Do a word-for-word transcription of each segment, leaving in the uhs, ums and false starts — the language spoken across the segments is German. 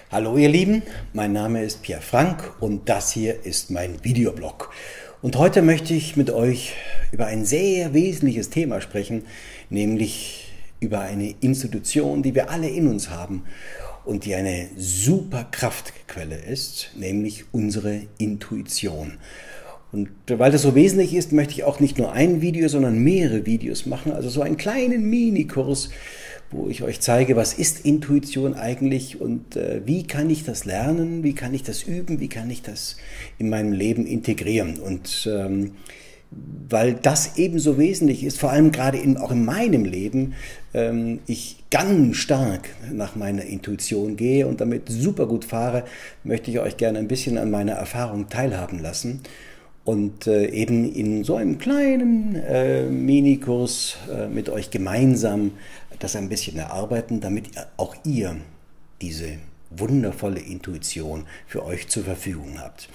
Hallo ihr Lieben, mein Name ist Pierre Frank und das hier ist mein Videoblog. Und heute möchte ich mit euch über ein sehr wesentliches Thema sprechen, nämlich über eine Institution, die wir alle in uns haben und die eine super Kraftquelle ist, nämlich unsere Intuition. Und weil das so wesentlich ist, möchte ich auch nicht nur ein Video, sondern mehrere Videos machen, also so einen kleinen Minikurs, wo ich euch zeige, was ist Intuition eigentlich und äh, wie kann ich das lernen, wie kann ich das üben, wie kann ich das in meinem Leben integrieren. Und ähm, weil das ebenso wesentlich ist, vor allem gerade in, auch in meinem Leben, ähm, ich ganz stark nach meiner Intuition gehe und damit super gut fahre, möchte ich euch gerne ein bisschen an meiner Erfahrung teilhaben lassen. Und äh, eben in so einem kleinen äh, Minikurs äh, mit euch gemeinsam das ein bisschen erarbeiten, damit auch ihr diese wundervolle Intuition für euch zur Verfügung habt.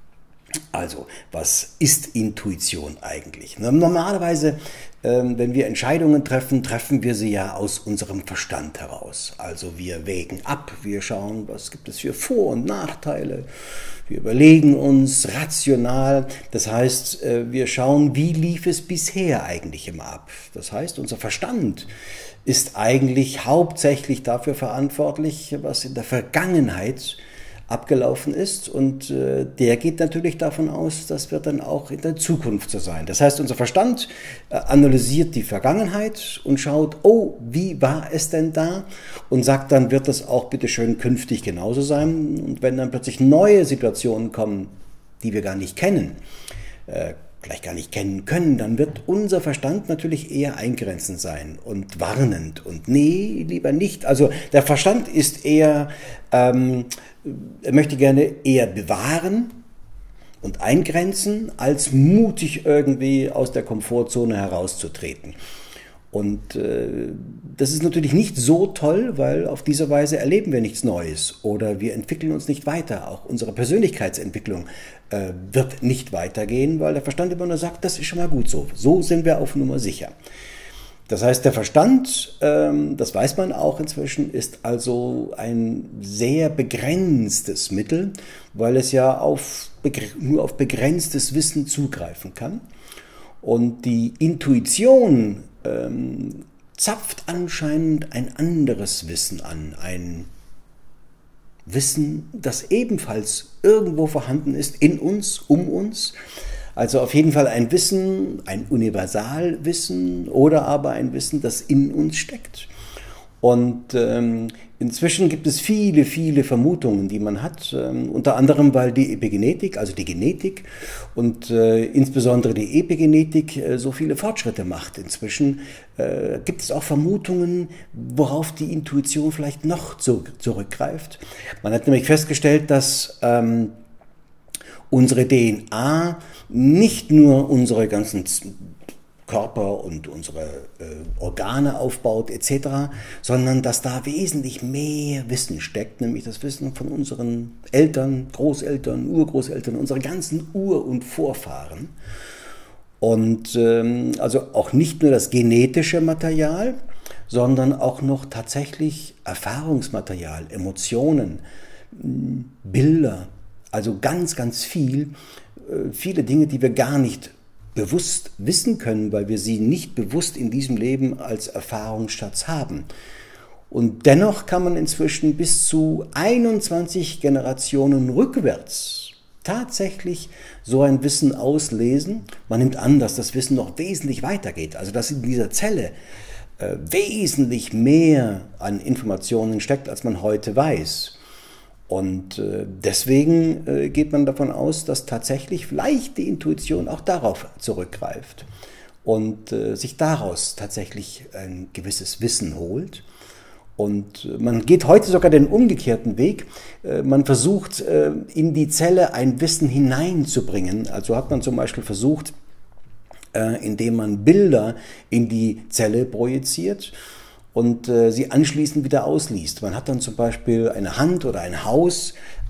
Also, was ist Intuition eigentlich? Normalerweise, ähm, wenn wir Entscheidungen treffen, treffen wir sie ja aus unserem Verstand heraus. Also wir wägen ab, wir schauen, was gibt es für Vor- und Nachteile. Wir überlegen uns rational, das heißt, äh, wir schauen, wie lief es bisher eigentlich immer ab. Das heißt, unser Verstand ist eigentlich hauptsächlich dafür verantwortlich, was in der Vergangenheit abgelaufen ist, und äh, der geht natürlich davon aus, das wird dann auch in der Zukunft so sein. Das heißt, unser Verstand äh, analysiert die Vergangenheit und schaut, oh, wie war es denn da? Und sagt dann, wird das auch bitteschön künftig genauso sein? Und wenn dann plötzlich neue Situationen kommen, die wir gar nicht kennen, äh, vielleicht gar nicht kennen können, dann wird unser Verstand natürlich eher eingrenzend sein und warnend und nee, lieber nicht. Also der Verstand ist eher, ähm, er möchte gerne eher bewahren und eingrenzen, als mutig irgendwie aus der Komfortzone herauszutreten. Und äh, das ist natürlich nicht so toll, weil auf diese Weise erleben wir nichts Neues oder wir entwickeln uns nicht weiter. Auch unsere Persönlichkeitsentwicklung äh, wird nicht weitergehen, weil der Verstand immer nur sagt, das ist schon mal gut so. So sind wir auf Nummer sicher. Das heißt, der Verstand, ähm, das weiß man auch inzwischen, ist also ein sehr begrenztes Mittel, weil es ja auf, nur auf begrenztes Wissen zugreifen kann. Und die Intuition ähm, zapft anscheinend ein anderes Wissen an, ein Wissen, das ebenfalls irgendwo vorhanden ist, in uns, um uns. Also auf jeden Fall ein Wissen, ein Universalwissen oder aber ein Wissen, das in uns steckt. Und ähm, inzwischen gibt es viele, viele Vermutungen, die man hat, ähm, unter anderem, weil die Epigenetik, also die Genetik und äh, insbesondere die Epigenetik äh, so viele Fortschritte macht. Inzwischen äh, gibt es auch Vermutungen, worauf die Intuition vielleicht noch zu, zurückgreift. Man hat nämlich festgestellt, dass ähm, unsere D N A nicht nur unsere ganzen Körper und unsere äh, Organe aufbaut et cetera, sondern dass da wesentlich mehr Wissen steckt, nämlich das Wissen von unseren Eltern, Großeltern, Urgroßeltern, unseren ganzen Ur- und Vorfahren. Und ähm, also auch nicht nur das genetische Material, sondern auch noch tatsächlich Erfahrungsmaterial, Emotionen, Bilder, also ganz, ganz viel, äh, viele Dinge, die wir gar nicht bewusst wissen können, weil wir sie nicht bewusst in diesem Leben als Erfahrungsschatz haben. Und dennoch kann man inzwischen bis zu einundzwanzig Generationen rückwärts tatsächlich so ein Wissen auslesen. Man nimmt an, dass das Wissen noch wesentlich weitergeht, also dass in dieser Zelle äh, wesentlich mehr an Informationen steckt, als man heute weiß. Und äh, deswegen äh, geht man davon aus, dass tatsächlich vielleicht die Intuition auch darauf zurückgreift und äh, sich daraus tatsächlich ein gewisses Wissen holt. Und äh, man geht heute sogar den umgekehrten Weg. Äh, man versucht, äh, in die Zelle ein Wissen hineinzubringen. Also hat man zum Beispiel versucht, äh, indem man Bilder in die Zelle projiziert und äh, sie anschließend wieder ausliest. Man hat dann zum Beispiel eine Hand oder ein Haus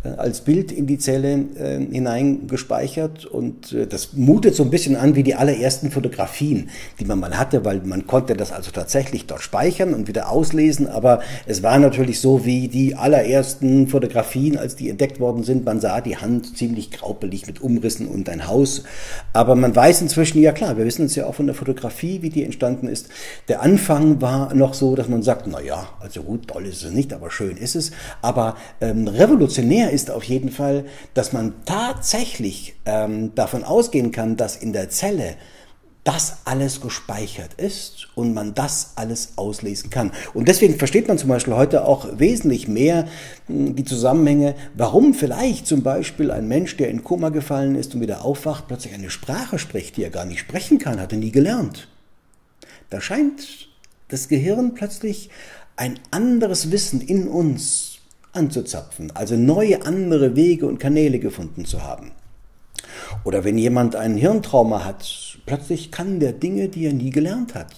äh, als Bild in die Zelle äh, hineingespeichert und äh, das mutet so ein bisschen an wie die allerersten Fotografien, die man mal hatte, weil man konnte das also tatsächlich dort speichern und wieder auslesen, aber es war natürlich so wie die allerersten Fotografien, als die entdeckt worden sind. Man sah die Hand ziemlich graupelig mit Umrissen und ein Haus, aber man weiß inzwischen, ja klar, wir wissen es ja auch von der Fotografie, wie die entstanden ist. Der Anfang war noch so, dass man sagt, na ja, also gut, toll ist es nicht, aber schön ist es. Aber ähm, revolutionär ist auf jeden Fall, dass man tatsächlich ähm, davon ausgehen kann, dass in der Zelle das alles gespeichert ist und man das alles auslesen kann. Und deswegen versteht man zum Beispiel heute auch wesentlich mehr die Zusammenhänge, warum vielleicht zum Beispiel ein Mensch, der in Koma gefallen ist und wieder aufwacht, plötzlich eine Sprache spricht, die er gar nicht sprechen kann, hat er nie gelernt. Da scheint das Gehirn plötzlich ein anderes Wissen in uns anzuzapfen, also neue andere Wege und Kanäle gefunden zu haben. Oder wenn jemand ein Hirntrauma hat, plötzlich kann der Dinge, die er nie gelernt hat.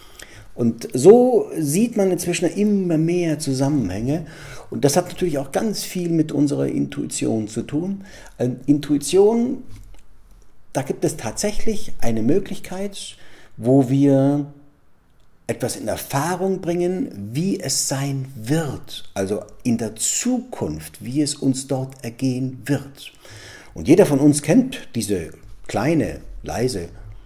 Und so sieht man inzwischen immer mehr Zusammenhänge. Und das hat natürlich auch ganz viel mit unserer Intuition zu tun. Intuition, da gibt es tatsächlich eine Möglichkeit, wo wir etwas in Erfahrung bringen, wie es sein wird, also in der Zukunft, wie es uns dort ergehen wird. Und jeder von uns kennt diese kleine, leise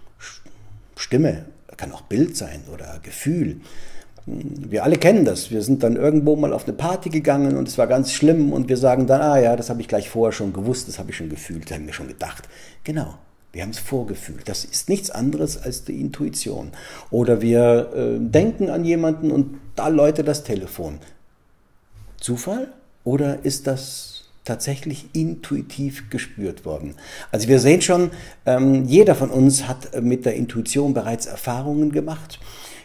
Stimme, kann auch Bild sein oder Gefühl. Wir alle kennen das. Wir sind dann irgendwo mal auf eine Party gegangen und es war ganz schlimm und wir sagen dann, ah ja, das habe ich gleich vorher schon gewusst, das habe ich schon gefühlt, das haben wir schon gedacht. Genau. Wir haben es vorgefühlt. Das ist nichts anderes als die Intuition. Oder wir äh, denken an jemanden und da läutet das Telefon. Zufall? Oder ist das tatsächlich intuitiv gespürt worden? Also wir sehen schon, ähm, jeder von uns hat mit der Intuition bereits Erfahrungen gemacht.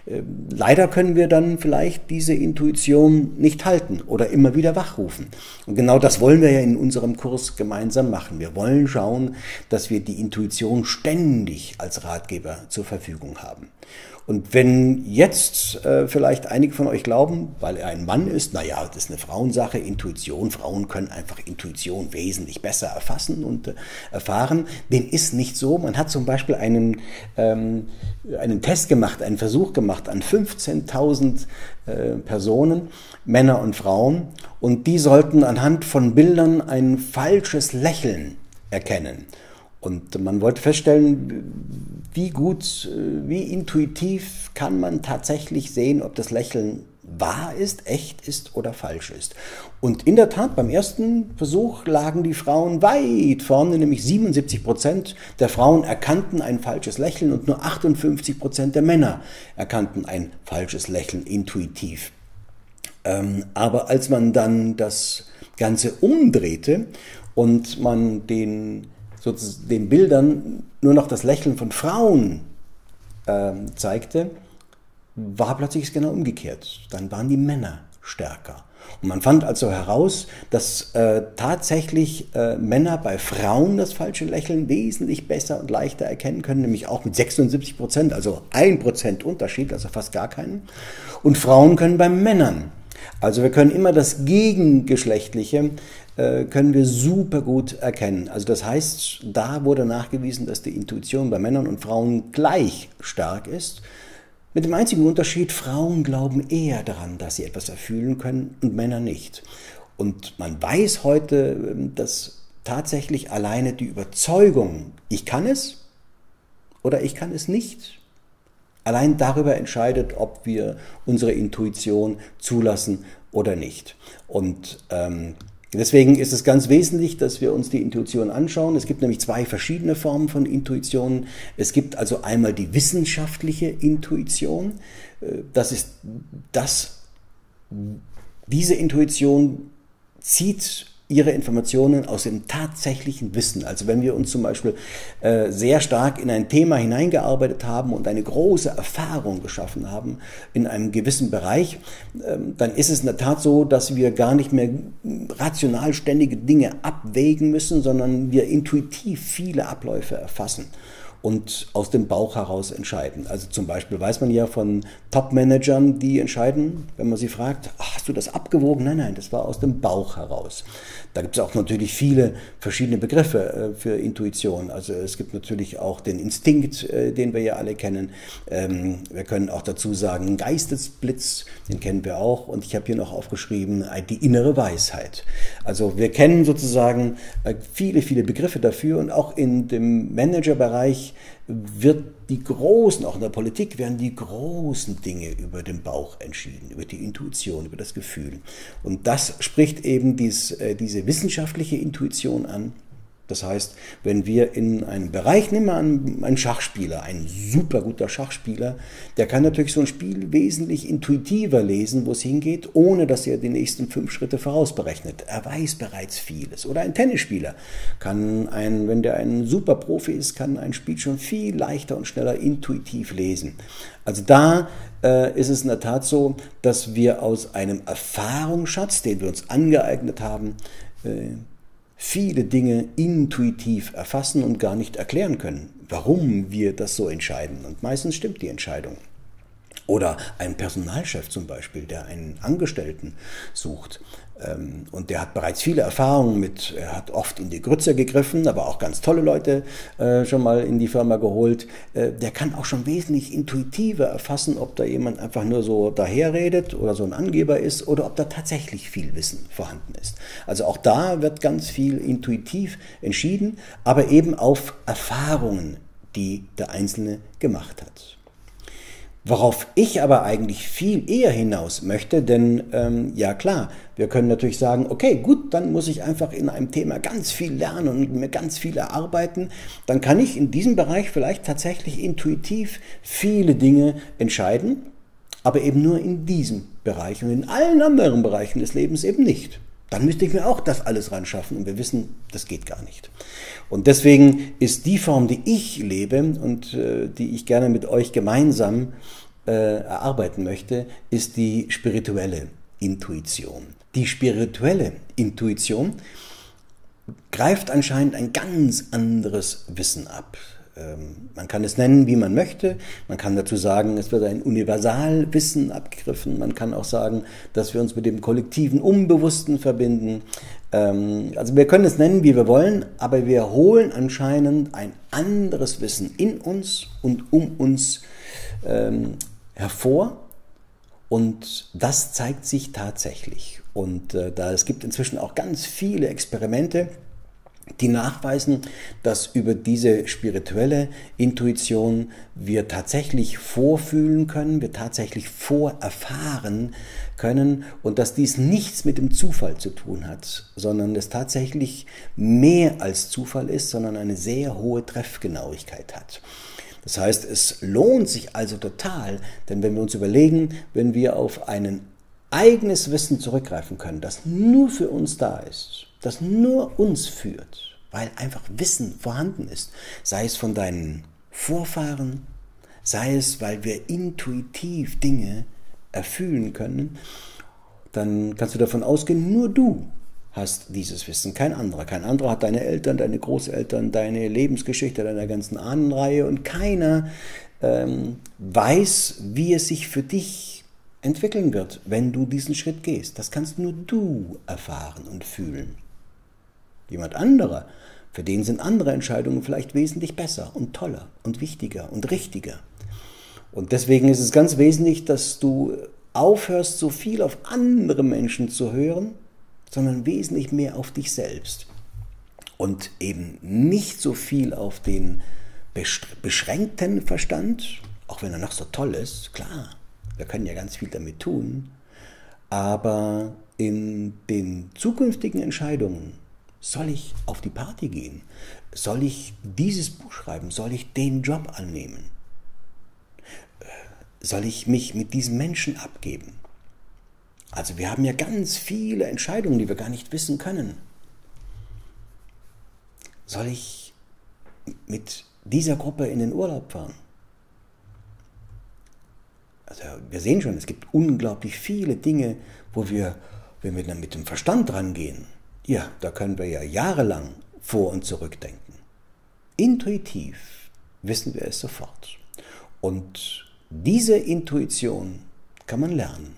Leider können wir dann vielleicht diese Intuition nicht halten oder immer wieder wachrufen. Und genau das wollen wir ja in unserem Kurs gemeinsam machen. Wir wollen schauen, dass wir die Intuition ständig als Ratgeber zur Verfügung haben. Und wenn jetzt äh, vielleicht einige von euch glauben, weil er ein Mann ist, naja, das ist eine Frauensache, Intuition, Frauen können einfach Intuition wesentlich besser erfassen und äh, erfahren, dem ist nicht so. Man hat zum Beispiel einen, ähm, einen Test gemacht, einen Versuch gemacht an fünfzehntausend äh, Personen, Männer und Frauen, und die sollten anhand von Bildern ein falsches Lächeln erkennen. Und man wollte feststellen, wie gut, wie intuitiv kann man tatsächlich sehen, ob das Lächeln wahr ist, echt ist oder falsch ist. Und in der Tat, beim ersten Versuch lagen die Frauen weit vorne, nämlich siebenundsiebzig Prozent der Frauen erkannten ein falsches Lächeln und nur achtundfünfzig Prozent der Männer erkannten ein falsches Lächeln intuitiv. Ähm, aber als man dann das Ganze umdrehte und man den sozusagen den Bildern nur noch das Lächeln von Frauen äh, zeigte, war plötzlich es genau umgekehrt. Dann waren die Männer stärker. Und man fand also heraus, dass äh, tatsächlich äh, Männer bei Frauen das falsche Lächeln wesentlich besser und leichter erkennen können, nämlich auch mit sechsundsiebzig Prozent, also ein Prozent Unterschied, also fast gar keinen. Und Frauen können bei Männern. Also wir können immer das Gegengeschlechtliche äh, können wir super gut erkennen. Also das heißt, da wurde nachgewiesen, dass die Intuition bei Männern und Frauen gleich stark ist. Mit dem einzigen Unterschied, Frauen glauben eher daran, dass sie etwas erfühlen können und Männer nicht. Und man weiß heute, dass tatsächlich alleine die Überzeugung, ich kann es oder ich kann es nicht, allein darüber entscheidet, ob wir unsere Intuition zulassen oder nicht. Und ähm, deswegen ist es ganz wesentlich, dass wir uns die Intuition anschauen. Es gibt nämlich zwei verschiedene Formen von Intuitionen. Es gibt also einmal die wissenschaftliche Intuition. Das ist das, diese Intuition zieht ihre Informationen aus dem tatsächlichen Wissen. Also wenn wir uns zum Beispiel äh, sehr stark in ein Thema hineingearbeitet haben und eine große Erfahrung geschaffen haben in einem gewissen Bereich, äh, dann ist es in der Tat so, dass wir gar nicht mehr rational ständige Dinge abwägen müssen, sondern wir intuitiv viele Abläufe erfassen. und aus dem Bauch heraus entscheiden. Also zum Beispiel weiß man ja von Top-Managern, die entscheiden, wenn man sie fragt, ach, hast du das abgewogen? Nein, nein, das war aus dem Bauch heraus. Da gibt es auch natürlich viele verschiedene Begriffe für Intuition. Also es gibt natürlich auch den Instinkt, den wir ja alle kennen. Wir können auch dazu sagen, Geistesblitz, den kennen wir auch. Und ich habe hier noch aufgeschrieben, die innere Weisheit. Also wir kennen sozusagen viele, viele Begriffe dafür. Und auch in dem Managerbereich wird die großen, auch in der Politik werden die großen Dinge über den Bauch entschieden, über die Intuition, über das Gefühl. Und das spricht eben dies, äh, diese wissenschaftliche Intuition an. Das heißt, wenn wir in einem Bereich, nehmen wir an, einen Schachspieler, ein super guter Schachspieler, der kann natürlich so ein Spiel wesentlich intuitiver lesen, wo es hingeht, ohne dass er die nächsten fünf Schritte vorausberechnet. Er weiß bereits vieles. Oder ein Tennisspieler kann, ein, wenn der ein super Profi ist, kann ein Spiel schon viel leichter und schneller intuitiv lesen. Also da äh, ist es in der Tat so, dass wir aus einem Erfahrungsschatz, den wir uns angeeignet haben, äh, viele Dinge intuitiv erfassen und gar nicht erklären können, warum wir das so entscheiden. Und meistens stimmt die Entscheidung. Oder ein Personalchef zum Beispiel, der einen Angestellten sucht. Und der hat bereits viele Erfahrungen mit, er hat oft in die Grütze gegriffen, aber auch ganz tolle Leute äh, schon mal in die Firma geholt. Äh, der kann auch schon wesentlich intuitiver erfassen, ob da jemand einfach nur so daherredet oder so ein Angeber ist oder ob da tatsächlich viel Wissen vorhanden ist. Also auch da wird ganz viel intuitiv entschieden, aber eben auf Erfahrungen, die der Einzelne gemacht hat. Worauf ich aber eigentlich viel eher hinaus möchte, denn ähm, ja klar, wir können natürlich sagen, okay, gut, dann muss ich einfach in einem Thema ganz viel lernen und mir ganz viel erarbeiten. Dann kann ich in diesem Bereich vielleicht tatsächlich intuitiv viele Dinge entscheiden, aber eben nur in diesem Bereich und in allen anderen Bereichen des Lebens eben nicht. Dann müsste ich mir auch das alles ran schaffen und wir wissen, das geht gar nicht. Und deswegen ist die Form, die ich lebe und äh, die ich gerne mit euch gemeinsam äh, erarbeiten möchte, ist die spirituelle Intuition. Die spirituelle Intuition greift anscheinend ein ganz anderes Wissen ab. Man kann es nennen, wie man möchte. Man kann dazu sagen, es wird ein Universalwissen abgegriffen. Man kann auch sagen, dass wir uns mit dem kollektiven Unbewussten verbinden. Also wir können es nennen, wie wir wollen, aber wir holen anscheinend ein anderes Wissen in uns und um uns ähm, hervor. Und das zeigt sich tatsächlich. Und äh, da es gibt inzwischen auch ganz viele Experimente, die nachweisen, dass über diese spirituelle Intuition wir tatsächlich vorfühlen können, wir tatsächlich vorerfahren können und dass dies nichts mit dem Zufall zu tun hat, sondern es tatsächlich mehr als Zufall ist, sondern eine sehr hohe Treffgenauigkeit hat. Das heißt, es lohnt sich also total, denn wenn wir uns überlegen, wenn wir auf ein eigenes Wissen zurückgreifen können, das nur für uns da ist, das nur uns führt, weil einfach Wissen vorhanden ist, sei es von deinen Vorfahren, sei es, weil wir intuitiv Dinge erfühlen können, dann kannst du davon ausgehen, nur du hast dieses Wissen, kein anderer. Kein anderer hat deine Eltern, deine Großeltern, deine Lebensgeschichte, deiner ganzen Ahnenreihe und keiner ähm, weiß, wie es sich für dich entwickeln wird, wenn du diesen Schritt gehst. Das kannst nur du erfahren und fühlen. Jemand anderer, für den sind andere Entscheidungen vielleicht wesentlich besser und toller und wichtiger und richtiger. Und deswegen ist es ganz wesentlich, dass du aufhörst, so viel auf andere Menschen zu hören, sondern wesentlich mehr auf dich selbst. Und eben nicht so viel auf den beschränkten Verstand, auch wenn er noch so toll ist, klar, wir können ja ganz viel damit tun, aber in den zukünftigen Entscheidungen, soll ich auf die Party gehen? Soll ich dieses Buch schreiben? Soll ich den Job annehmen? Soll ich mich mit diesem Menschen abgeben? Also wir haben ja ganz viele Entscheidungen, die wir gar nicht wissen können. Soll ich mit dieser Gruppe in den Urlaub fahren? Also wir sehen schon, es gibt unglaublich viele Dinge, wo wir, wenn wir dann mit dem Verstand rangehen, ja, da können wir ja jahrelang vor und zurückdenken. Intuitiv wissen wir es sofort. Und diese Intuition kann man lernen.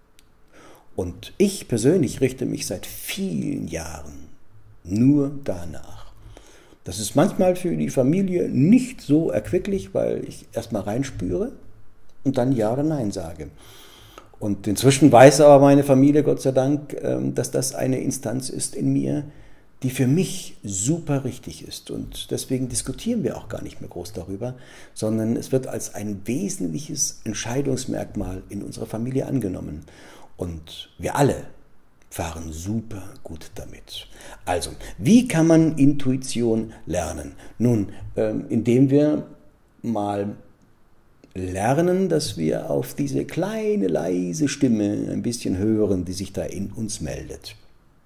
Und ich persönlich richte mich seit vielen Jahren nur danach. Das ist manchmal für die Familie nicht so erquicklich, weil ich erstmal reinspüre und dann Ja oder Nein sage. Und inzwischen weiß aber meine Familie, Gott sei Dank, dass das eine Instanz ist in mir, die für mich super richtig ist. Und deswegen diskutieren wir auch gar nicht mehr groß darüber, sondern es wird als ein wesentliches Entscheidungsmerkmal in unserer Familie angenommen. Und wir alle fahren super gut damit. Also, wie kann man Intuition lernen? Nun, ähm, indem wir mal lernen, dass wir auf diese kleine, leise Stimme ein bisschen hören, die sich da in uns meldet.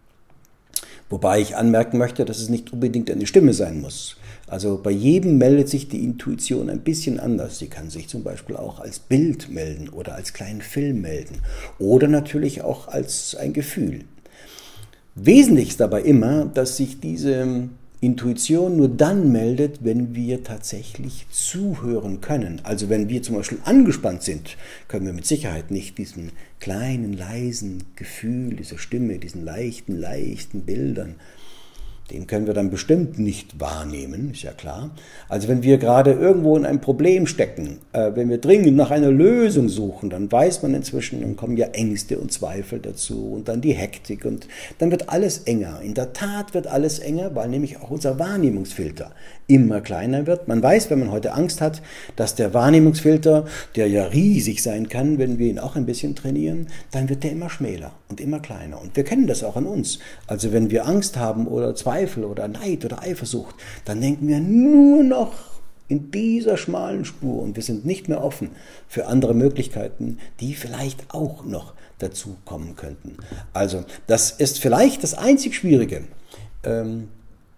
Wobei ich anmerken möchte, dass es nicht unbedingt eine Stimme sein muss. Also bei jedem meldet sich die Intuition ein bisschen anders. Sie kann sich zum Beispiel auch als Bild melden oder als kleinen Film melden oder natürlich auch als ein Gefühl. Wesentlich ist dabei immer, dass sich diese Intuition nur dann meldet, wenn wir tatsächlich zuhören können. Also wenn wir zum Beispiel angespannt sind, können wir mit Sicherheit nicht diesen kleinen, leisen Gefühl, diese Stimme, diesen leichten, leichten Bildern, den können wir dann bestimmt nicht wahrnehmen, ist ja klar. Also wenn wir gerade irgendwo in einem Problem stecken, äh, wenn wir dringend nach einer Lösung suchen, dann weiß man inzwischen, dann kommen ja Ängste und Zweifel dazu und dann die Hektik und dann wird alles enger. In der Tat wird alles enger, weil nämlich auch unser Wahrnehmungsfilter immer kleiner wird. Man weiß, wenn man heute Angst hat, dass der Wahrnehmungsfilter, der ja riesig sein kann, wenn wir ihn auch ein bisschen trainieren, dann wird der immer schmäler und immer kleiner. Und wir kennen das auch an uns. Also wenn wir Angst haben oder Zweifel oder Neid oder Eifersucht, dann denken wir nur noch in dieser schmalen Spur und wir sind nicht mehr offen für andere Möglichkeiten, die vielleicht auch noch dazu kommen könnten. Also das ist vielleicht das einzig Schwierige, ähm,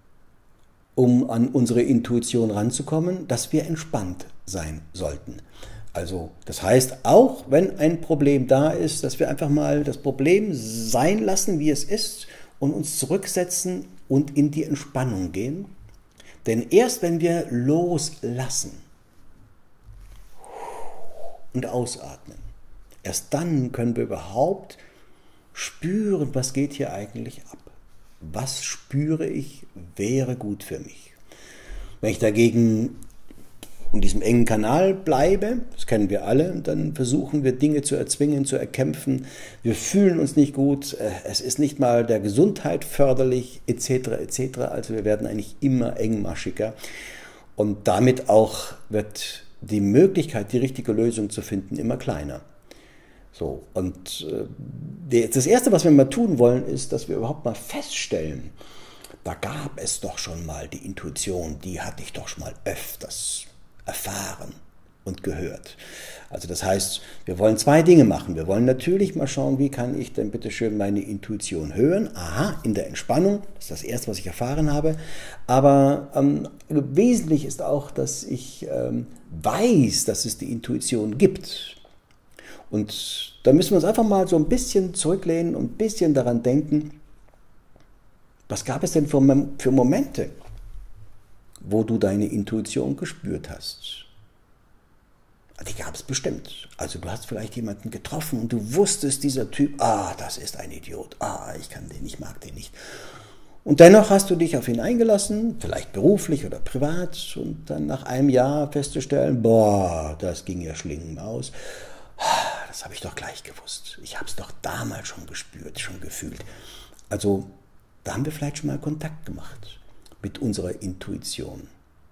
um an unsere Intuition ranzukommen, dass wir entspannt sein sollten. Also das heißt, auch wenn ein Problem da ist, dass wir einfach mal das Problem sein lassen, wie es ist und uns zurücksetzen und in die Entspannung gehen. Denn erst wenn wir loslassen und ausatmen, erst dann können wir überhaupt spüren, was geht hier eigentlich ab. Was spüre ich, wäre gut für mich. Wenn ich dagegen in diesem engen Kanal bleibe, das kennen wir alle, dann versuchen wir Dinge zu erzwingen, zu erkämpfen. Wir fühlen uns nicht gut, es ist nicht mal der Gesundheit förderlich, et cetera et cetera. Also wir werden eigentlich immer engmaschiger und damit auch wird die Möglichkeit, die richtige Lösung zu finden, immer kleiner. So, und äh, das Erste, was wir mal tun wollen, ist, dass wir überhaupt mal feststellen, da gab es doch schon mal die Intuition, die hatte ich doch schon mal öfters erfahren und gehört. Also das heißt, wir wollen zwei Dinge machen. Wir wollen natürlich mal schauen, wie kann ich denn bitte schön meine Intuition hören. Aha, in der Entspannung, das ist das Erste, was ich erfahren habe. Aber ähm, wesentlich ist auch, dass ich ähm, weiß, dass es die Intuition gibt. Und da müssen wir uns einfach mal so ein bisschen zurücklehnen und ein bisschen daran denken, was gab es denn für, für Momente, wo du deine Intuition gespürt hast? Die gab es bestimmt. Also du hast vielleicht jemanden getroffen und du wusstest, dieser Typ, ah, das ist ein Idiot, ah, ich kann den, ich mag den nicht. Und dennoch hast du dich auf ihn eingelassen, vielleicht beruflich oder privat, und dann nach einem Jahr festzustellen, boah, das ging ja Schlingen aus. Das habe ich doch gleich gewusst. Ich habe es doch damals schon gespürt, schon gefühlt. Also da haben wir vielleicht schon mal Kontakt gemacht mit unserer Intuition.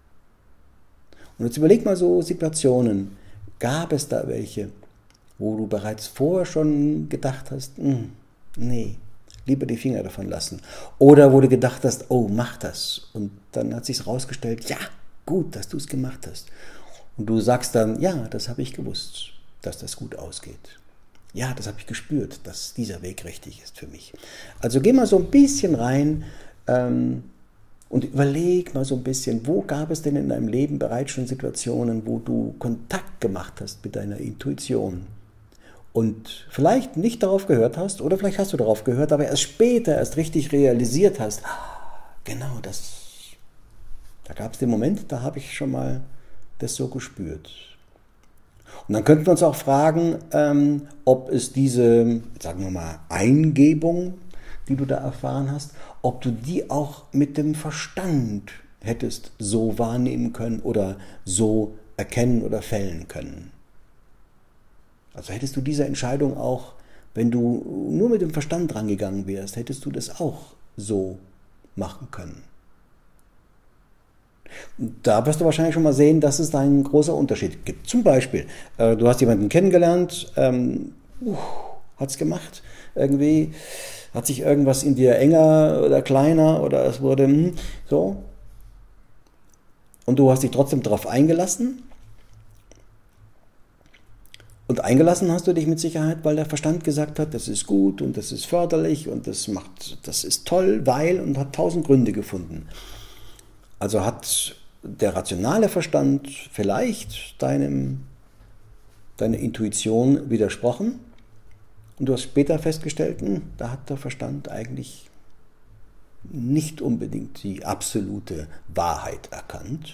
Und jetzt überleg mal so Situationen, gab es da welche, wo du bereits vorher schon gedacht hast, nee, lieber die Finger davon lassen. Oder wo du gedacht hast, oh, mach das. Und dann hat sich herausgestellt, ja, gut, dass du es gemacht hast. Und du sagst dann, ja, das habe ich gewusst, dass das gut ausgeht. Ja, das habe ich gespürt, dass dieser Weg richtig ist für mich. Also geh mal so ein bisschen rein ähm, und überleg mal so ein bisschen, wo gab es denn in deinem Leben bereits schon Situationen, wo du Kontakt gemacht hast mit deiner Intuition und vielleicht nicht darauf gehört hast oder vielleicht hast du darauf gehört, aber erst später, erst richtig realisiert hast, genau das, da gab es den Moment, da habe ich schon mal das so gespürt. Und dann könnten wir uns auch fragen, ähm, ob es diese, sagen wir mal, Eingebung, die du da erfahren hast, ob du die auch mit dem Verstand hättest so wahrnehmen können oder so erkennen oder fällen können. Also hättest du diese Entscheidung auch, wenn du nur mit dem Verstand rangegangen wärst, hättest du das auch so machen können. Da wirst du wahrscheinlich schon mal sehen, dass es da einen großen Unterschied gibt. Zum Beispiel, äh, du hast jemanden kennengelernt, ähm, uh, hat es gemacht, irgendwie hat sich irgendwas in dir enger oder kleiner oder es wurde hm, so. Und du hast dich trotzdem darauf eingelassen. Und eingelassen hast du dich mit Sicherheit, weil der Verstand gesagt hat, das ist gut und das ist förderlich und das macht, das ist toll, weil, und hat tausend Gründe gefunden. Also hat der rationale Verstand vielleicht deinem, deiner Intuition widersprochen und du hast später festgestellt, da hat der Verstand eigentlich nicht unbedingt die absolute Wahrheit erkannt.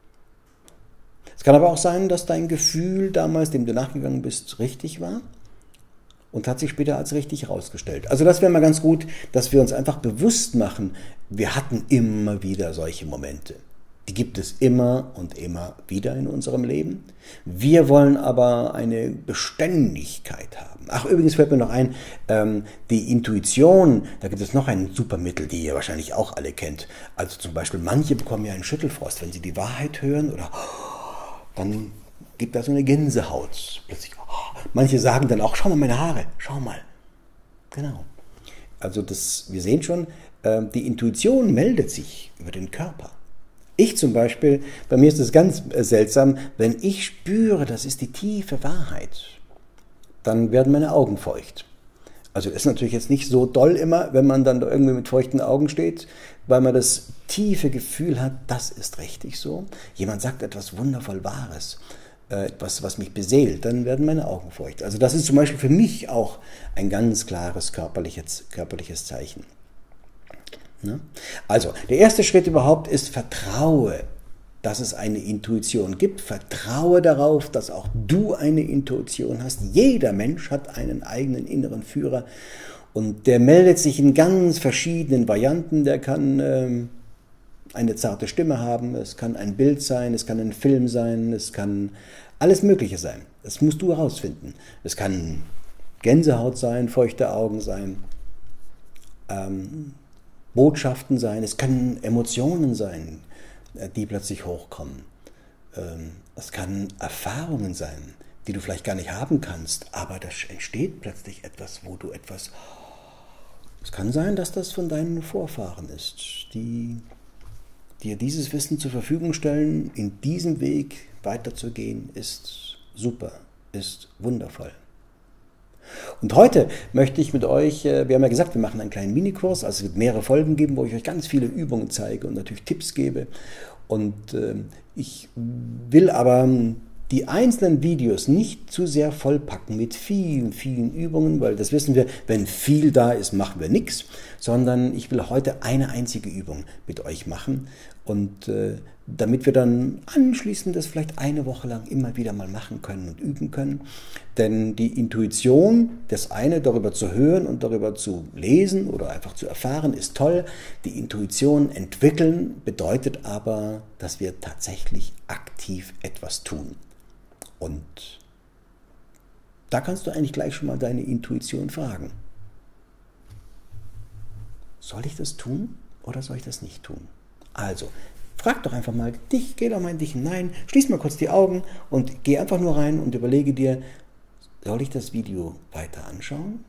Es kann aber auch sein, dass dein Gefühl damals, dem du nachgegangen bist, richtig war und hat sich später als richtig herausgestellt. Also das wäre mal ganz gut, dass wir uns einfach bewusst machen, wir hatten immer wieder solche Momente. Die gibt es immer und immer wieder in unserem Leben. Wir wollen aber eine Beständigkeit haben. Ach, übrigens fällt mir noch ein, ähm, die Intuition, da gibt es noch ein Supermittel, die ihr wahrscheinlich auch alle kennt. Also zum Beispiel, manche bekommen ja einen Schüttelfrost, wenn sie die Wahrheit hören oder dann gibt da so eine Gänsehaut plötzlich. Oh, manche sagen dann auch, schau mal meine Haare, schau mal. Genau. Also das, wir sehen schon, äh, die Intuition meldet sich über den Körper. Ich zum Beispiel, bei mir ist es ganz äh, seltsam, wenn ich spüre, das ist die tiefe Wahrheit, dann werden meine Augen feucht. Also ist natürlich jetzt nicht so doll immer, wenn man dann irgendwie mit feuchten Augen steht, weil man das tiefe Gefühl hat, das ist richtig so. Jemand sagt etwas wundervoll Wahres, äh, etwas, was mich beseelt, dann werden meine Augen feucht. Also das ist zum Beispiel für mich auch ein ganz klares körperliches, körperliches Zeichen. Ne? Also der erste Schritt überhaupt ist, vertraue, dass es eine Intuition gibt. Vertraue darauf, dass auch du eine Intuition hast. Jeder Mensch hat einen eigenen inneren Führer und der meldet sich in ganz verschiedenen Varianten. Der kann ähm, eine zarte Stimme haben, es kann ein Bild sein, es kann ein Film sein, es kann alles Mögliche sein. Das musst du herausfinden. Es kann Gänsehaut sein, feuchte Augen sein, ähm, Botschaften sein, es können Emotionen sein, die plötzlich hochkommen. Es kann Erfahrungen sein, die du vielleicht gar nicht haben kannst, aber da entsteht plötzlich etwas, wo du etwas... Es kann sein, dass das von deinen Vorfahren ist, die dir dieses Wissen zur Verfügung stellen. In diesem Weg weiterzugehen ist super, ist wundervoll. Und heute möchte ich mit euch, wir haben ja gesagt, wir machen einen kleinen Minikurs, also es wird mehrere Folgen geben, wo ich euch ganz viele Übungen zeige und natürlich Tipps gebe. Und äh, ich will aber die einzelnen Videos nicht zu sehr vollpacken mit vielen, vielen Übungen, weil das wissen wir, wenn viel da ist, machen wir nichts, sondern ich will heute eine einzige Übung mit euch machen und äh, damit wir dann anschließend das vielleicht eine Woche lang immer wieder mal machen können und üben können. Denn die Intuition, das eine darüber zu hören und darüber zu lesen oder einfach zu erfahren, ist toll. Die Intuition entwickeln bedeutet aber, dass wir tatsächlich aktiv etwas tun. Und da kannst du eigentlich gleich schon mal deine Intuition fragen. Soll ich das tun oder soll ich das nicht tun? Also, frag doch einfach mal dich, geh doch mal in dich hinein, schließ mal kurz die Augen und geh einfach nur rein und überlege dir, soll ich das Video weiter anschauen?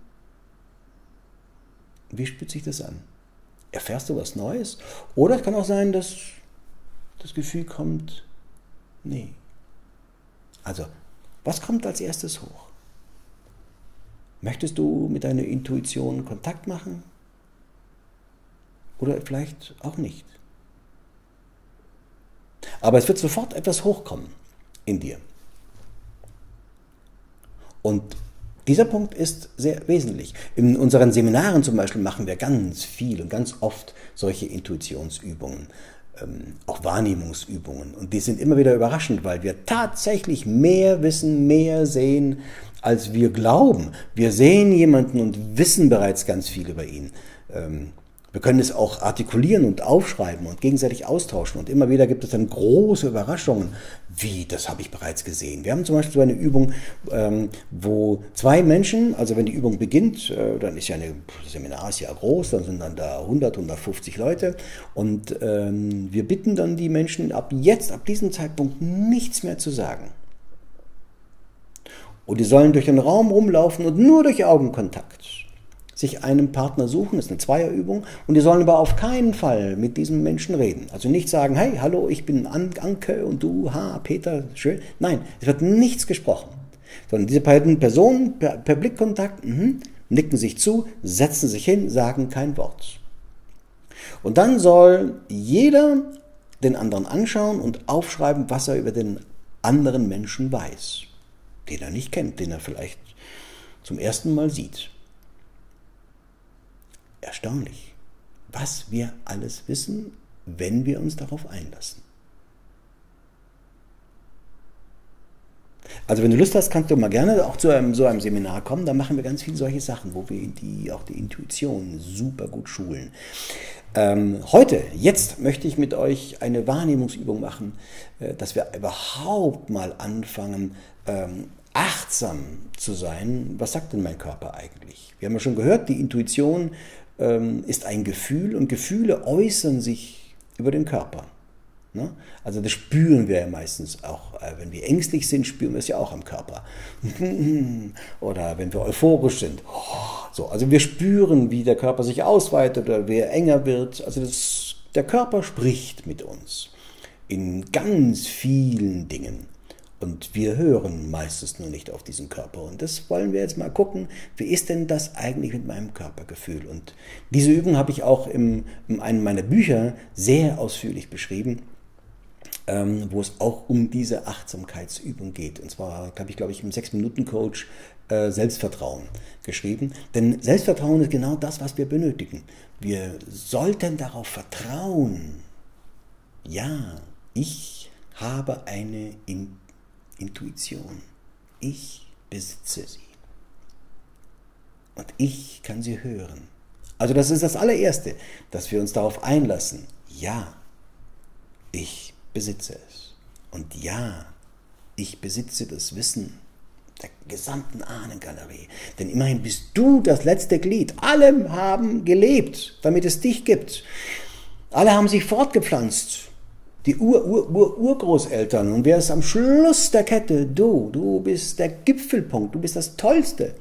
Wie fühlt sich das an? Erfährst du was Neues? Oder es kann auch sein, dass das Gefühl kommt, nee. Also, was kommt als erstes hoch? Möchtest du mit deiner Intuition Kontakt machen? Oder vielleicht auch nicht? Aber es wird sofort etwas hochkommen in dir. Und dieser Punkt ist sehr wesentlich. In unseren Seminaren zum Beispiel machen wir ganz viel und ganz oft solche Intuitionsübungen. ähm, auch Wahrnehmungsübungen. Und die sind immer wieder überraschend, weil wir tatsächlich mehr wissen, mehr sehen, als wir glauben. Wir sehen jemanden und wissen bereits ganz viel über ihn. Ähm, Wir können es auch artikulieren und aufschreiben und gegenseitig austauschen. Und immer wieder gibt es dann große Überraschungen. Wie, das habe ich bereits gesehen. Wir haben zum Beispiel so eine Übung, ähm, wo zwei Menschen, also wenn die Übung beginnt, äh, dann ist ja eine, das Seminar ist ja groß, dann sind dann da hundert, hundertfünfzig Leute. Und ähm, wir bitten dann die Menschen ab jetzt, ab diesem Zeitpunkt nichts mehr zu sagen. Und die sollen durch den Raum rumlaufen und nur durch Augenkontakt sich einen Partner suchen, das ist eine Zweierübung, und die sollen aber auf keinen Fall mit diesem Menschen reden. Also nicht sagen, hey, hallo, ich bin Anke und du, ha, Peter, schön. Nein, es wird nichts gesprochen. Sondern diese beiden Personen per, per Blickkontakt mh, nicken sich zu, setzen sich hin, sagen kein Wort. Und dann soll jeder den anderen anschauen und aufschreiben, was er über den anderen Menschen weiß, den er nicht kennt, den er vielleicht zum ersten Mal sieht. Erstaunlich, was wir alles wissen, wenn wir uns darauf einlassen. Also wenn du Lust hast, kannst du mal gerne auch zu einem, so einem Seminar kommen. Da machen wir ganz viele solche Sachen, wo wir die, auch die Intuition super gut schulen. Ähm, heute, jetzt möchte ich mit euch eine Wahrnehmungsübung machen, äh, dass wir überhaupt mal anfangen, ähm, achtsam zu sein. Was sagt denn mein Körper eigentlich? Wir haben ja schon gehört, die Intuition ähm, ist ein Gefühl und Gefühle äußern sich über den Körper. Ne? Also das spüren wir ja meistens auch. Äh, wenn wir ängstlich sind, spüren wir es ja auch am Körper. Oder wenn wir euphorisch sind. So, also wir spüren, wie der Körper sich ausweitet oder wie er enger wird. Also das, der Körper spricht mit uns in ganz vielen Dingen. Und wir hören meistens nur nicht auf diesen Körper. Und das wollen wir jetzt mal gucken, wie ist denn das eigentlich mit meinem Körpergefühl? Und diese Übung habe ich auch im, in einem meiner Bücher sehr ausführlich beschrieben, ähm, wo es auch um diese Achtsamkeitsübung geht. Und zwar habe ich, glaube ich, im sechs-Minuten-Coach äh, Selbstvertrauen geschrieben. Denn Selbstvertrauen ist genau das, was wir benötigen. Wir sollten darauf vertrauen, ja, ich habe eine Intuition. Intuition. Ich besitze sie. Und ich kann sie hören. Also das ist das allererste, dass wir uns darauf einlassen. Ja, ich besitze es. Und ja, ich besitze das Wissen der gesamten Ahnengalerie. Denn immerhin bist du das letzte Glied. Alle haben gelebt, damit es dich gibt. Alle haben sich fortgepflanzt. Die Ur-Ur-Ur-Urgroßeltern. Und wer ist am Schluss der Kette? Du. Du bist der Gipfelpunkt. Du bist das Tollste.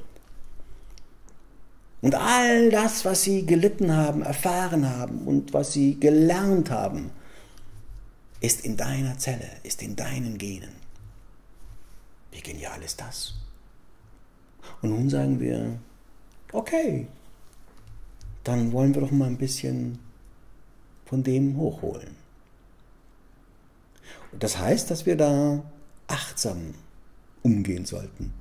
Und all das, was sie gelitten haben, erfahren haben und was sie gelernt haben, ist in deiner Zelle, ist in deinen Genen. Wie genial ist das? Und nun sagen wir, okay, dann wollen wir doch mal ein bisschen von dem hochholen. Das heißt, dass wir da achtsam umgehen sollten.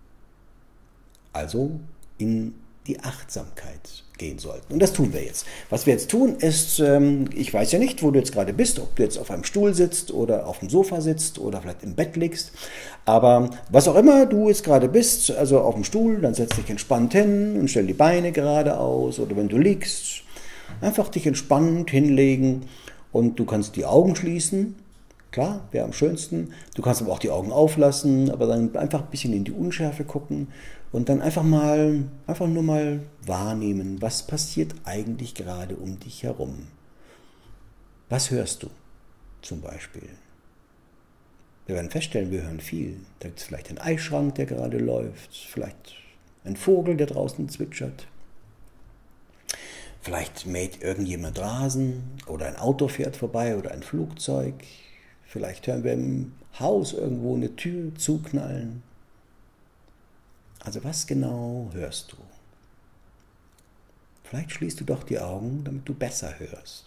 Also in die Achtsamkeit gehen sollten. Und das tun wir jetzt. Was wir jetzt tun ist, ähm, ich weiß ja nicht, wo du jetzt gerade bist, ob du jetzt auf einem Stuhl sitzt oder auf dem Sofa sitzt oder vielleicht im Bett liegst. Aber was auch immer du jetzt gerade bist, also auf dem Stuhl, dann setz dich entspannt hin und stell die Beine gerade aus. Oder wenn du liegst, einfach dich entspannt hinlegen und du kannst die Augen schließen. Klar, wäre am schönsten. Du kannst aber auch die Augen auflassen, aber dann einfach ein bisschen in die Unschärfe gucken und dann einfach mal, einfach nur mal wahrnehmen, was passiert eigentlich gerade um dich herum. Was hörst du zum Beispiel? Wir werden feststellen, wir hören viel. Da gibt es vielleicht einen Eisschrank, der gerade läuft, vielleicht ein Vogel, der draußen zwitschert. Vielleicht mäht irgendjemand Rasen oder ein Auto fährt vorbei oder ein Flugzeug. Vielleicht hören wir im Haus irgendwo eine Tür zuknallen. Also was genau hörst du? Vielleicht schließt du doch die Augen, damit du besser hörst.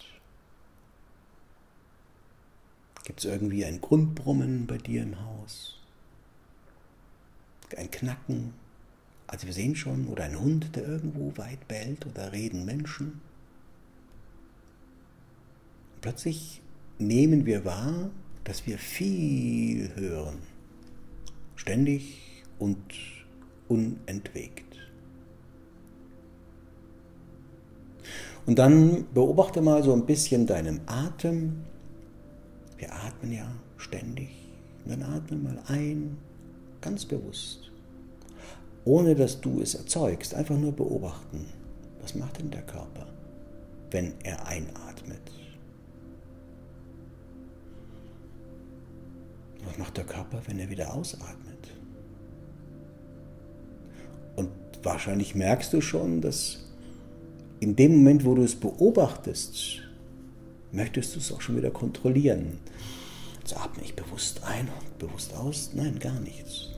Gibt es irgendwie ein Grundbrummen bei dir im Haus? Ein Knacken? Also wir sehen schon, oder ein Hund, der irgendwo weit bellt, oder reden Menschen. Und plötzlich nehmen wir wahr, dass wir viel hören. Ständig und unentwegt. Und dann beobachte mal so ein bisschen deinen Atem. Wir atmen ja ständig. Und dann atme mal ein, ganz bewusst. Ohne dass du es erzeugst. Einfach nur beobachten. Was macht denn der Körper, wenn er einatmet? Was macht der Körper, wenn er wieder ausatmet? Und wahrscheinlich merkst du schon, dass in dem Moment, wo du es beobachtest, möchtest du es auch schon wieder kontrollieren. Also atme ich bewusst ein und bewusst aus? Nein, gar nichts.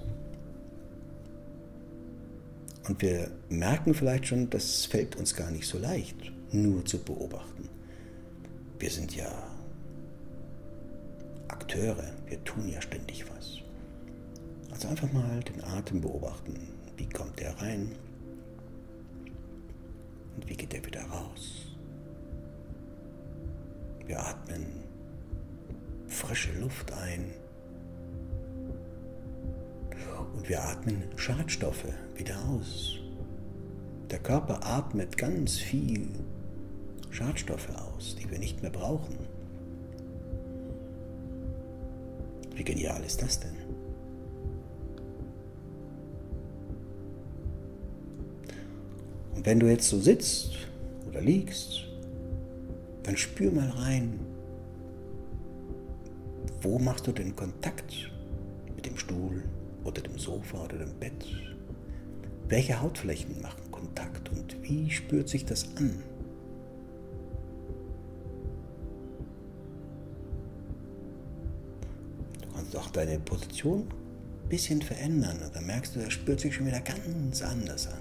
Und wir merken vielleicht schon, das fällt uns gar nicht so leicht, nur zu beobachten. Wir sind ja Akteure, wir tun ja ständig was. Also einfach mal den Atem beobachten. Wie kommt der rein? Und wie geht er wieder raus? Wir atmen frische Luft ein. Und wir atmen Schadstoffe wieder aus. Der Körper atmet ganz viel Schadstoffe aus, die wir nicht mehr brauchen. Wie genial ist das denn? Und wenn du jetzt so sitzt oder liegst, dann spür mal rein, wo machst du den Kontakt mit dem Stuhl oder dem Sofa oder dem Bett? Welche Hautflächen machen Kontakt und wie spürt sich das an? Du kannst auch deine Position ein bisschen verändern und dann merkst du, das spürt sich schon wieder ganz anders an.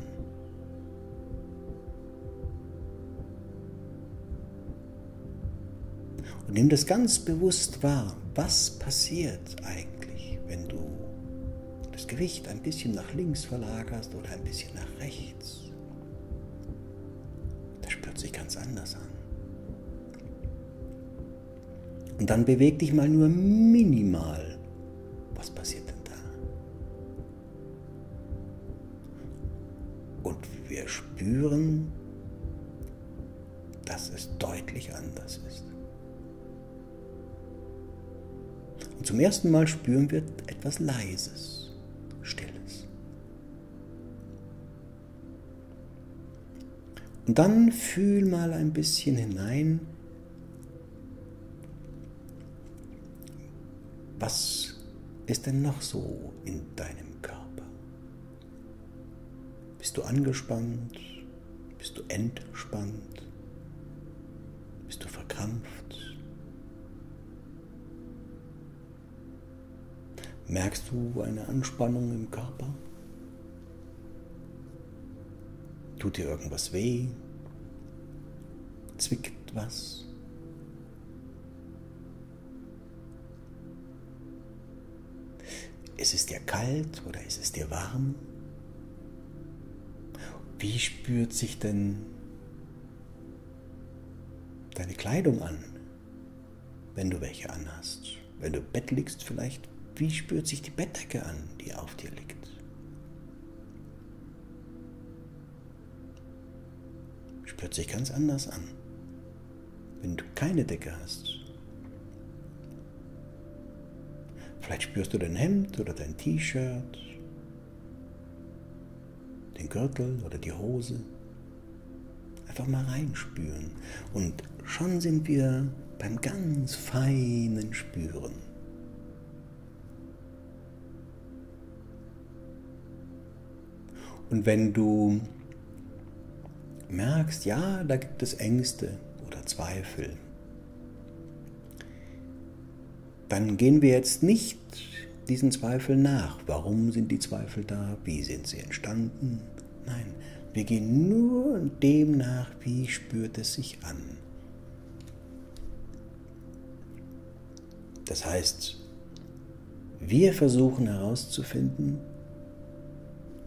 Und nimm das ganz bewusst wahr. Was passiert eigentlich, wenn du das Gewicht ein bisschen nach links verlagerst oder ein bisschen nach rechts? Das spürt sich ganz anders an. Und dann beweg dich mal nur minimal. Was passiert denn da? Und wir spüren, dass es deutlich anders ist. Und zum ersten Mal spüren wir etwas Leises, Stilles. Und dann fühl mal ein bisschen hinein, was ist denn noch so in deinem Körper? Bist du angespannt? Bist du entspannt? Bist du verkrampft? Merkst du eine Anspannung im Körper? Tut dir irgendwas weh? Zwickt was? Ist es dir kalt oder ist es dir warm? Wie spürt sich denn deine Kleidung an, wenn du welche anhast? Wenn du im Bett liegst vielleicht? Wie spürt sich die Bettdecke an, die auf dir liegt? Spürt sich ganz anders an, wenn du keine Decke hast. Vielleicht spürst du dein Hemd oder dein T-Shirt, den Gürtel oder die Hose. Einfach mal reinspüren. Und schon sind wir beim ganz feinen Spüren. Und wenn du merkst, ja, da gibt es Ängste oder Zweifel, dann gehen wir jetzt nicht diesen Zweifeln nach. Warum sind die Zweifel da? Wie sind sie entstanden? Nein, wir gehen nur dem nach, wie spürt es sich an. Das heißt, wir versuchen herauszufinden,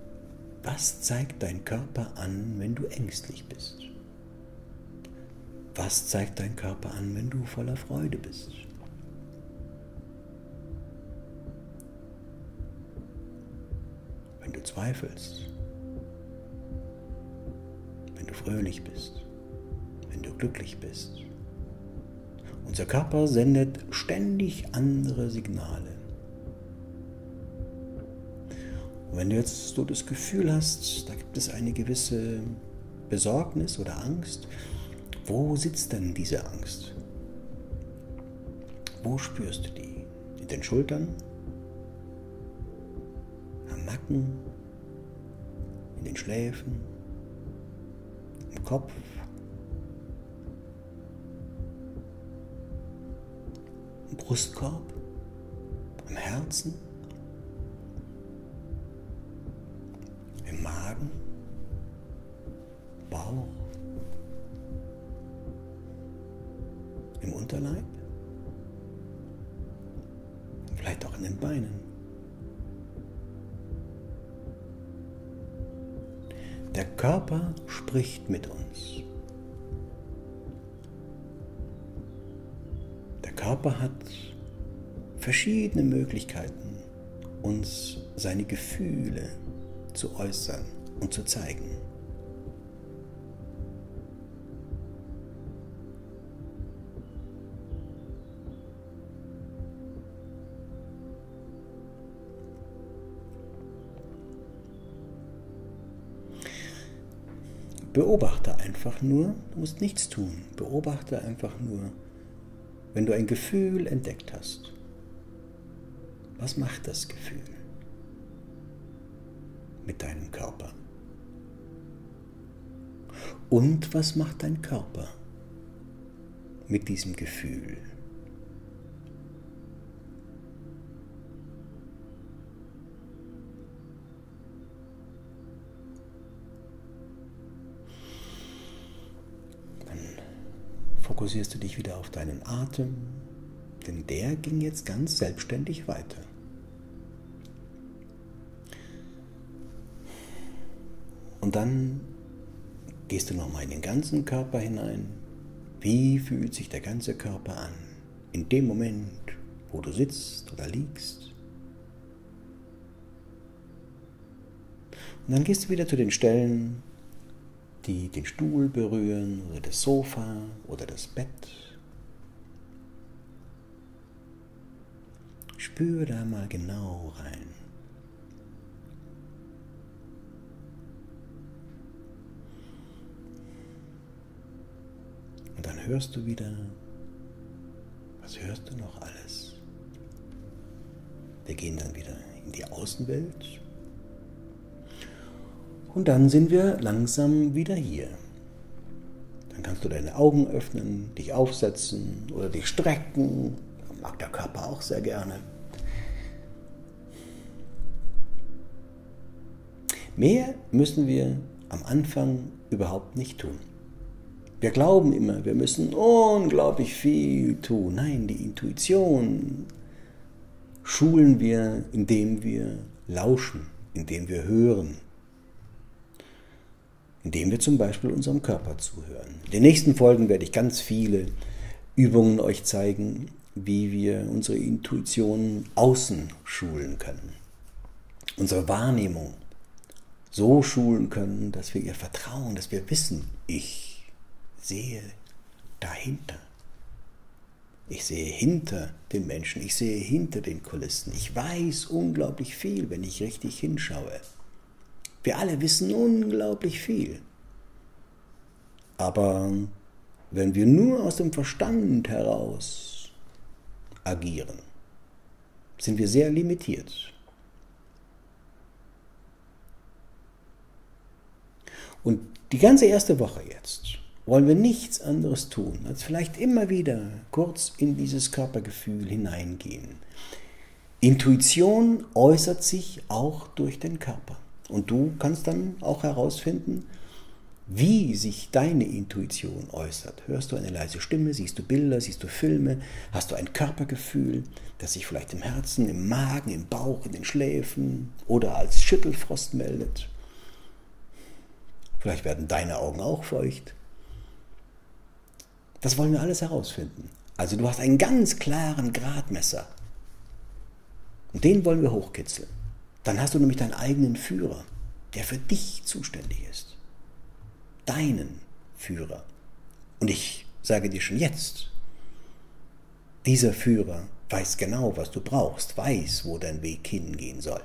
was zeigt dein Körper an, wenn du ängstlich bist? Was zeigt dein Körper an, wenn du voller Freude bist? Wenn du zweifelst? Wenn du fröhlich bist? Wenn du glücklich bist? Unser Körper sendet ständig andere Signale. Und wenn du jetzt so das Gefühl hast, da gibt es eine gewisse Besorgnis oder Angst, wo sitzt denn diese Angst? Wo spürst du die? In den Schultern? Am Nacken? In den Schläfen? Im Kopf? Im Brustkorb? Am Herzen? Im Magen? Bauch? Im Unterleib? Vielleicht auch in den Beinen. Der Körper spricht mit uns. Der Körper hat verschiedene Möglichkeiten, uns seine Gefühle zu äußern und zu zeigen. Beobachte einfach nur, du musst nichts tun. Beobachte einfach nur, wenn du ein Gefühl entdeckt hast. Was macht das Gefühl mit deinem Körper? Und was macht dein Körper mit diesem Gefühl? Fokussierst du dich wieder auf deinen Atem, denn der ging jetzt ganz selbstständig weiter. Und dann gehst du nochmal in den ganzen Körper hinein. Wie fühlt sich der ganze Körper an? In dem Moment, wo du sitzt oder liegst. Und dann gehst du wieder zu den Stellen, die den Stuhl berühren oder das Sofa oder das Bett. Spür da mal genau rein. Und dann hörst du wieder, was hörst du noch alles? Wir gehen dann wieder in die Außenwelt. Und dann sind wir langsam wieder hier. Dann kannst du deine Augen öffnen, dich aufsetzen oder dich strecken. Das mag der Körper auch sehr gerne. Mehr müssen wir am Anfang überhaupt nicht tun. Wir glauben immer, wir müssen unglaublich viel tun. Nein, die Intuition schulen wir, indem wir lauschen, indem wir hören. Indem wir zum Beispiel unserem Körper zuhören. In den nächsten Folgen werde ich ganz viele Übungen euch zeigen, wie wir unsere Intuition außen schulen können. Unsere Wahrnehmung so schulen können, dass wir ihr vertrauen, dass wir wissen, ich sehe dahinter. Ich sehe hinter den Menschen, ich sehe hinter den Kulissen. Ich weiß unglaublich viel, wenn ich richtig hinschaue. Wir alle wissen unglaublich viel. Aber wenn wir nur aus dem Verstand heraus agieren, sind wir sehr limitiert. Und die ganze erste Woche jetzt wollen wir nichts anderes tun, als vielleicht immer wieder kurz in dieses Körpergefühl hineingehen. Intuition äußert sich auch durch den Körper. Und du kannst dann auch herausfinden, wie sich deine Intuition äußert. Hörst du eine leise Stimme, siehst du Bilder, siehst du Filme, hast du ein Körpergefühl, das sich vielleicht im Herzen, im Magen, im Bauch, in den Schläfen oder als Schüttelfrost meldet. Vielleicht werden deine Augen auch feucht. Das wollen wir alles herausfinden. Also du hast einen ganz klaren Gradmesser. Und den wollen wir hochkitzeln. Dann hast du nämlich deinen eigenen Führer, der für dich zuständig ist. Deinen Führer. Und ich sage dir schon jetzt, dieser Führer weiß genau, was du brauchst, weiß, wo dein Weg hingehen soll.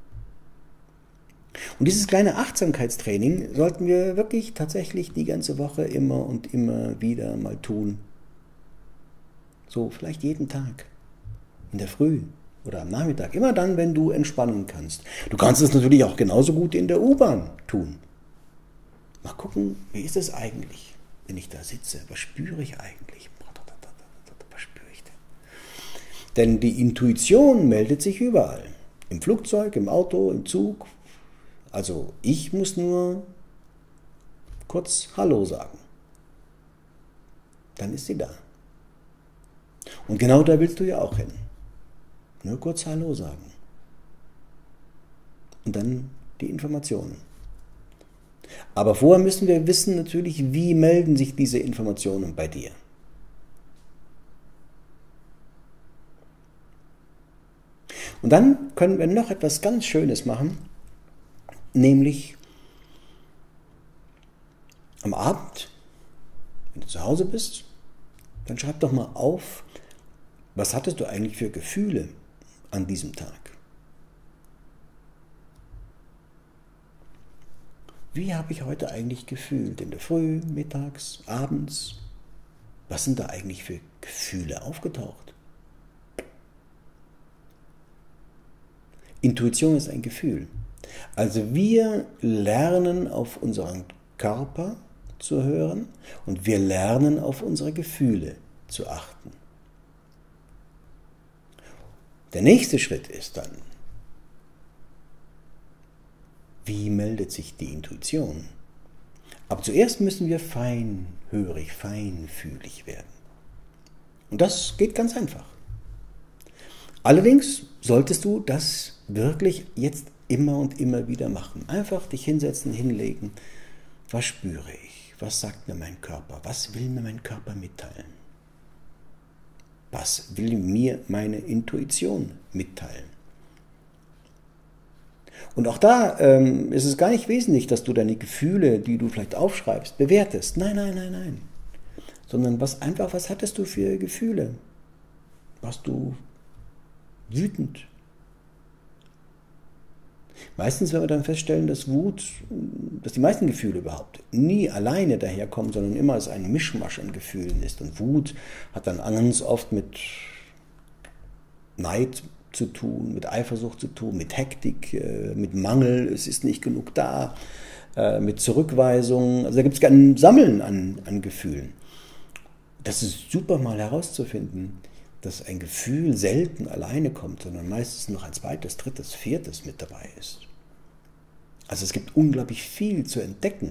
Und dieses kleine Achtsamkeitstraining sollten wir wirklich tatsächlich die ganze Woche immer und immer wieder mal tun. So vielleicht jeden Tag, in der Früh oder am Nachmittag, immer dann, wenn du entspannen kannst. Du kannst es natürlich auch genauso gut in der U-Bahn tun. Mal gucken, wie ist es eigentlich, wenn ich da sitze? Was spüre ich eigentlich? Was spüre ich denn? Denn die Intuition meldet sich überall. Im Flugzeug, im Auto, im Zug. Also ich muss nur kurz Hallo sagen. Dann ist sie da. Und genau da willst du ja auch hin. Nur kurz Hallo sagen. Und dann die Informationen. Aber vorher müssen wir wissen natürlich, wie melden sich diese Informationen bei dir. Und dann können wir noch etwas ganz Schönes machen, nämlich am Abend, wenn du zu Hause bist, dann schreib doch mal auf, was hattest du eigentlich für Gefühle an diesem Tag? Wie habe ich heute eigentlich gefühlt? In der Früh, mittags, abends? Was sind da eigentlich für Gefühle aufgetaucht? Intuition ist ein Gefühl. Also wir lernen auf unseren Körper zu hören und wir lernen auf unsere Gefühle zu achten. Der nächste Schritt ist dann, wie meldet sich die Intuition? Aber zuerst müssen wir feinhörig, feinfühlig werden. Und das geht ganz einfach. Allerdings solltest du das wirklich jetzt immer und immer wieder machen. Einfach dich hinsetzen, hinlegen. Was spüre ich? Was sagt mir mein Körper? Was will mir mein Körper mitteilen? Was will mir meine Intuition mitteilen? Und auch da ähm, ist es gar nicht wesentlich, dass du deine Gefühle, die du vielleicht aufschreibst, bewertest. Nein, nein, nein, nein. Sondern was einfach, was hattest du für Gefühle? Warst du wütend? Meistens werden wir dann feststellen, dass Wut, dass die meisten Gefühle überhaupt nie alleine daherkommen, sondern immer als ein Mischmasch an Gefühlen ist. Und Wut hat dann ganz oft mit Neid zu tun, mit Eifersucht zu tun, mit Hektik, mit Mangel, es ist nicht genug da, mit Zurückweisung. Also da gibt es ein Sammeln an, an Gefühlen. Das ist super mal herauszufinden, dass ein Gefühl selten alleine kommt, sondern meistens noch ein zweites, drittes, viertes mit dabei ist. Also es gibt unglaublich viel zu entdecken.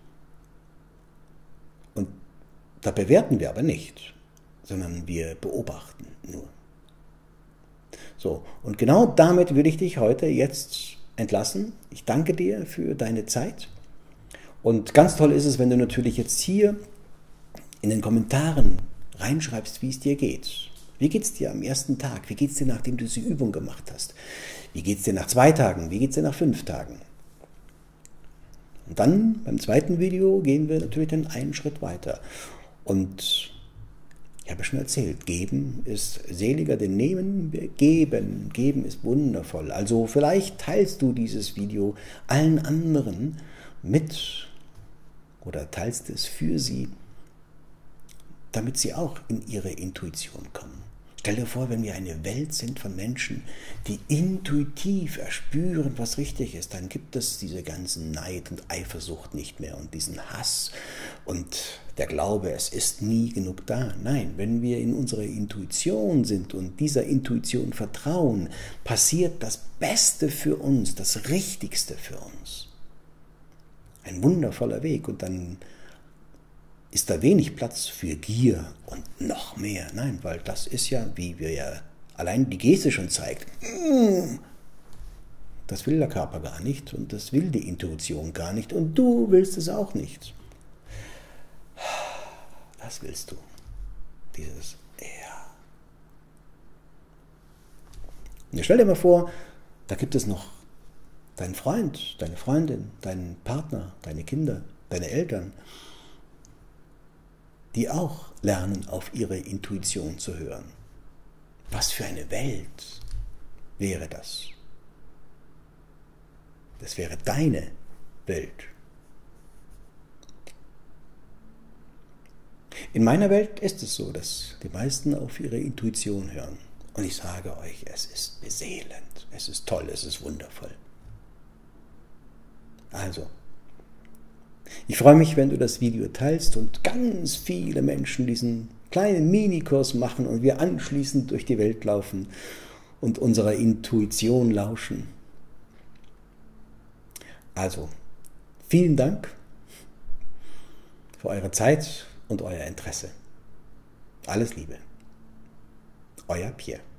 Und da bewerten wir aber nicht, sondern wir beobachten nur. So, und genau damit will ich dich heute jetzt entlassen. Ich danke dir für deine Zeit. Und ganz toll ist es, wenn du natürlich jetzt hier in den Kommentaren reinschreibst, wie es dir geht. Wie geht es dir am ersten Tag? Wie geht es dir, nachdem du diese Übung gemacht hast? Wie geht es dir nach zwei Tagen? Wie geht es dir nach fünf Tagen? Und dann beim zweiten Video gehen wir natürlich dann einen Schritt weiter. Und ich habe schon erzählt, geben ist seliger denn nehmen. Geben, geben ist wundervoll. Also vielleicht teilst du dieses Video allen anderen mit oder teilst es für sie, damit sie auch in ihre Intuition kommen. Stell dir vor, wenn wir eine Welt sind von Menschen, die intuitiv erspüren, was richtig ist, dann gibt es diese ganzen Neid und Eifersucht nicht mehr und diesen Hass und der Glaube, es ist nie genug da. Nein, wenn wir in unserer Intuition sind und dieser Intuition vertrauen, passiert das Beste für uns, das Richtigste für uns. Ein wundervoller Weg und dann ist da wenig Platz für Gier und noch mehr. Nein, weil das ist ja, wie wir ja allein die Geste schon zeigt, das will der Körper gar nicht und das will die Intuition gar nicht und du willst es auch nicht. Was willst du? Dieses Ja. Und stell dir mal vor, da gibt es noch deinen Freund, deine Freundin, deinen Partner, deine Kinder, deine Eltern, die auch lernen, auf ihre Intuition zu hören. Was für eine Welt wäre das? Das wäre deine Welt. In meiner Welt ist es so, dass die meisten auf ihre Intuition hören. Und ich sage euch, es ist beseelend, es ist toll, es ist wundervoll. Also, ich freue mich, wenn du das Video teilst und ganz viele Menschen diesen kleinen Minikurs machen und wir anschließend durch die Welt laufen und unserer Intuition lauschen. Also, vielen Dank für eure Zeit und euer Interesse. Alles Liebe. Euer Pierre.